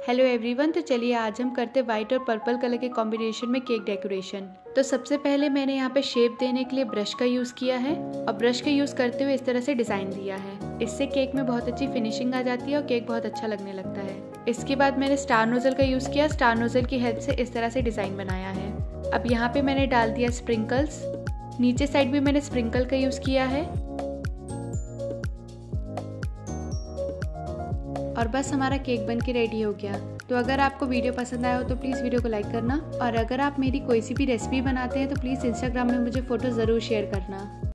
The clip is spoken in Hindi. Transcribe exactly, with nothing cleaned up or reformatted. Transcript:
हेलो एवरीवन, तो चलिए आज हम करते हैं वाइट और पर्पल कलर के कॉम्बिनेशन में केक डेकोरेशन। तो सबसे पहले मैंने यहाँ पे शेप देने के लिए ब्रश का यूज़ किया है और ब्रश का यूज़ करते हुए इस तरह से डिज़ाइन दिया है। इससे केक में बहुत अच्छी फिनिशिंग आ जाती है और केक बहुत अच्छा लगने लगता है। इसके बाद मैंने स्टार नोजल का यूज़ किया। स्टार नोजल की हेल्प से इस तरह से डिज़ाइन बनाया है। अब यहाँ पे मैंने डाल दिया स्प्रिंकल्स। नीचे साइड भी मैंने स्प्रिंकल का यूज़ किया है और बस हमारा केक बन के रेडी हो गया। तो अगर आपको वीडियो पसंद आया हो तो प्लीज़ वीडियो को लाइक करना और अगर आप मेरी कोई सी भी रेसिपी बनाते हैं तो प्लीज़ इंस्टाग्राम में मुझे फ़ोटो ज़रूर शेयर करना।